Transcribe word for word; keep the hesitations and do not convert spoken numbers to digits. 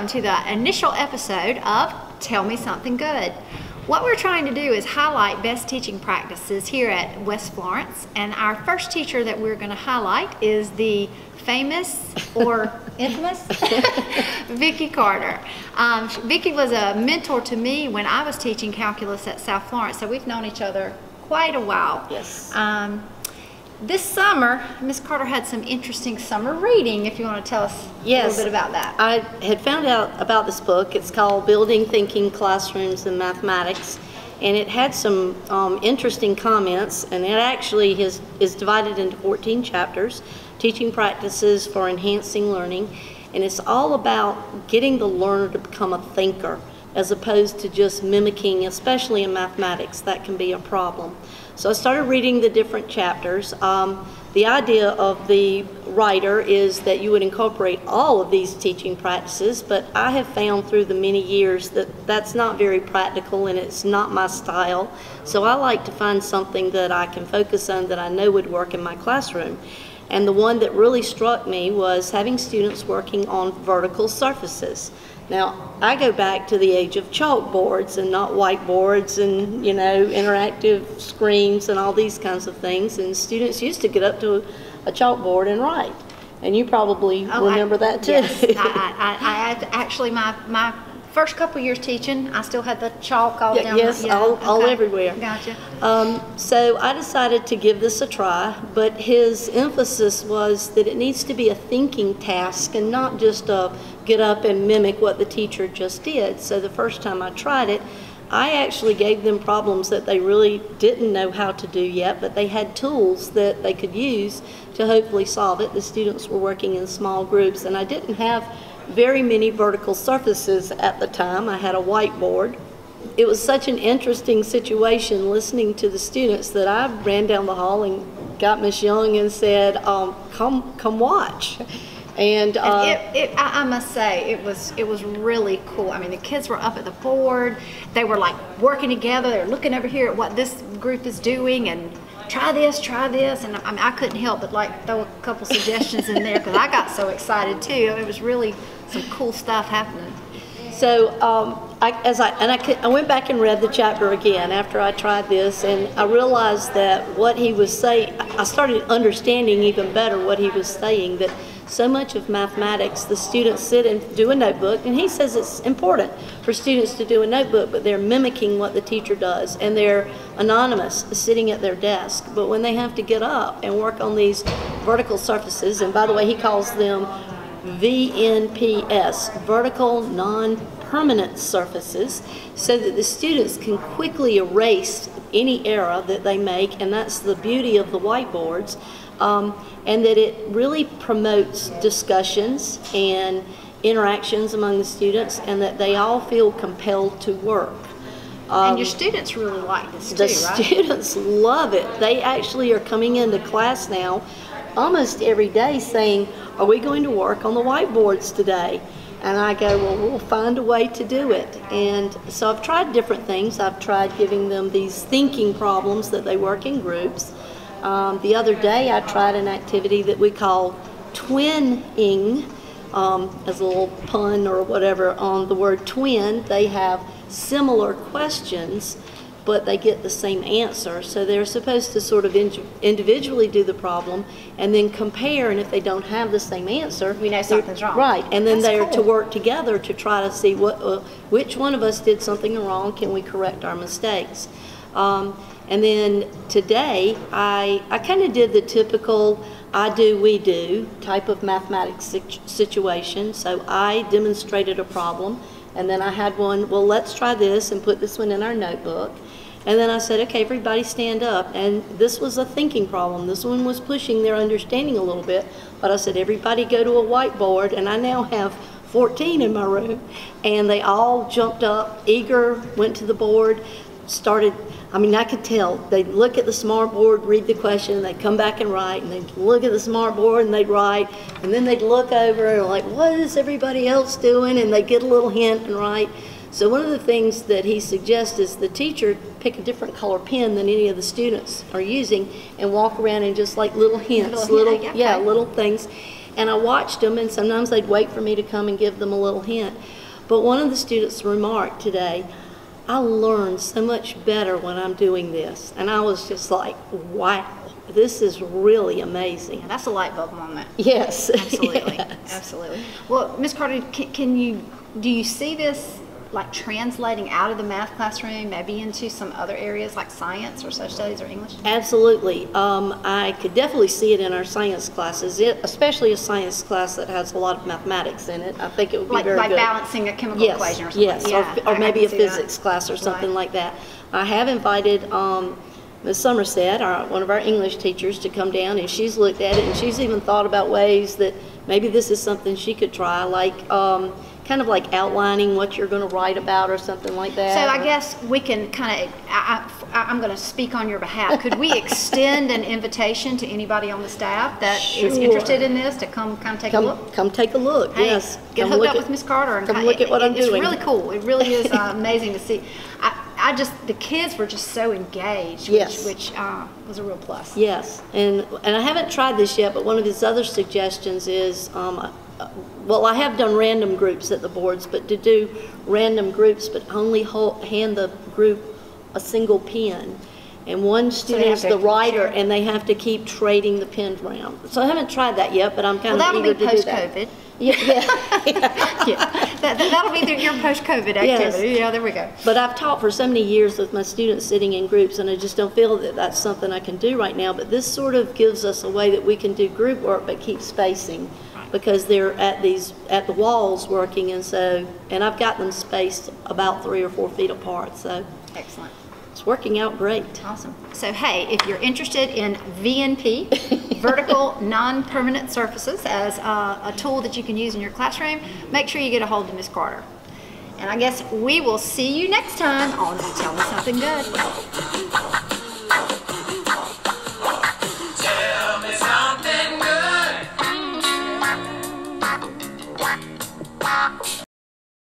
welcome to the initial episode of Tell Me Something Good. What we're trying to do is highlight best teaching practices here at West Florence, and our first teacher that we're going to highlight is the famous or infamous Vicki Carter. Um, Vicki was a mentor to me when I was teaching calculus at South Florence, so we've known each other quite a while. Yes. Um, This summer, Miz Carter had some interesting summer reading, if you want to tell us yes. a little bit about that. I had found out about this book. It's called Building Thinking Classrooms in Mathematics, and it had some um, interesting comments, and it actually has, is divided into fourteen chapters, teaching practices for enhancing learning, and it's all about getting the learner to become a thinker as opposed to just mimicking, especially in mathematics. That can be a problem. So I started reading the different chapters. Um, the idea of the writer is that you would incorporate all of these teaching practices, but I have found through the many years that that's not very practical and it's not my style. So I like to find something that I can focus on that I know would work in my classroom. And the one that really struck me was having students working on vertical surfaces. Now, I go back to the age of chalkboards and not whiteboards and, you know, interactive screens and all these kinds of things. And students used to get up to a chalkboard and write. And you probably oh, remember I, that too. Yes, I, I, I, I actually, my, my first couple years teaching, I still had the chalk all yeah, down. Yes, the, yeah, all, okay. all everywhere. Gotcha. Um, so I decided to give this a try, but his emphasis was that it needs to be a thinking task and not just a get up and mimic what the teacher just did. So the first time I tried it, I actually gave them problems that they really didn't know how to do yet, but they had tools that they could use to hopefully solve it. The students were working in small groups, and I didn't have very many vertical surfaces at the time. I had a whiteboard. It was such an interesting situation listening to the students that I ran down the hall and got Miss Young and said, um, come, come watch. And, uh, and it, it, I, I must say, it was it was really cool. I mean, the kids were up at the board. They were like working together. They were looking over here at what this group is doing and try this, try this. And I mean, I couldn't help but like throw a couple suggestions in there because I got so excited too. It was really some cool stuff happening. So um, I, as I and I, could, I went back and read the chapter again after I tried this, and I realized that what he was saying, I started understanding even better what he was saying, that so much of mathematics, the students sit and do a notebook, and he says it's important for students to do a notebook, but they're mimicking what the teacher does, and they're anonymous, sitting at their desk. But when they have to get up and work on these vertical surfaces, and by the way, he calls them V N P S, vertical non-permanent surfaces, so that the students can quickly erase any error that they make, and that's the beauty of the whiteboards. Um, and that it really promotes discussions and interactions among the students, and that they all feel compelled to work. Um, and your students really like this too, the right? The students love it. They actually are coming into class now almost every day saying, are we going to work on the whiteboards today? And I go, well, we'll find a way to do it. And so I've tried different things. I've tried giving them these thinking problems that they work in groups. Um, the other day I tried an activity that we call twinning, um, as a little pun or whatever on the word twin. They have similar questions, but they get the same answer. So they're supposed to sort of in individually do the problem and then compare, and if they don't have the same answer, we know something's wrong. Right, and then That's they're cool. to work together to try to see what, uh, which one of us did something wrong, can we correct our mistakes. Um, And then today, I, I kind of did the typical I do, we do type of mathematics situ situation. So I demonstrated a problem, and then I had one, well, let's try this and put this one in our notebook. And then I said, okay, everybody stand up. And this was a thinking problem. This one was pushing their understanding a little bit. But I said, everybody go to a whiteboard, and I now have fourteen in my room. And they all jumped up, eager, went to the board, started, I mean, I could tell. They'd look at the smart board, read the question, and they'd come back and write, and they'd look at the smart board and they'd write, and then they'd look over and like, what is everybody else doing? And they'd get a little hint and write. So one of the things that he suggests is the teacher pick a different color pen than any of the students are using and walk around and just like little hints, Little, little, yeah, yeah, okay. little things. and I watched them, and sometimes they'd wait for me to come and give them a little hint. But one of the students remarked today, I learn so much better when I'm doing this. And I was just like, wow, this is really amazing. Yeah, that's a light bulb moment. Yes. Absolutely. Yes. Absolutely. Well, Miz Carter, can, can you, do you see this like translating out of the math classroom, maybe into some other areas like science or social studies or English? Absolutely. Um, I could definitely see it in our science classes, it, especially a science class that has a lot of mathematics in it. I think it would be like, very like good. Like balancing a chemical yes, equation or something. Yes, yeah, or, or I, maybe I a physics that. class or something right. like that. I have invited um, Miz Somerset, our, one of our English teachers, to come down, and she's looked at it, and she's even thought about ways that maybe this is something she could try, like um, kind of like outlining what you're going to write about or something like that. So I guess we can kind of, I, I, I'm going to speak on your behalf. Could we extend an invitation to anybody on the staff that Sure. is interested in this to come kind of take come, a look? Come take a look, Hey, yes. Get come hooked look up at, with Miz Carter. And come kind, look at what it, I'm it's doing. It's really cool. It really is uh, amazing to see. I, I just, the kids were just so engaged, Yes. which, which uh, was a real plus. Yes, and, and I haven't tried this yet, but one of his other suggestions is, um, uh, well, I have done random groups at the boards, but to do random groups, but only hold, hand the group a single pen. And one student is the writer, and they have to keep trading the pens around. So I haven't tried that yet, but I'm kind well, of eager be to do that. post-COVID. Yeah, yeah, yeah. yeah. That, that, that'll be the, your post-COVID activity. Yes. Yeah, there we go. But I've taught for so many years with my students sitting in groups, and I just don't feel that that's something I can do right now. But this sort of gives us a way that we can do group work, but keep spacing, because they're at these at the walls working, and so and I've got them spaced about three or four feet apart. So excellent. It's working out great. Awesome. So, hey, if you're interested in V N P, vertical non-permanent surfaces, as uh, a tool that you can use in your classroom, make sure you get a hold of Miz Carter. And I guess we will see you next time on Tell Me Something Good.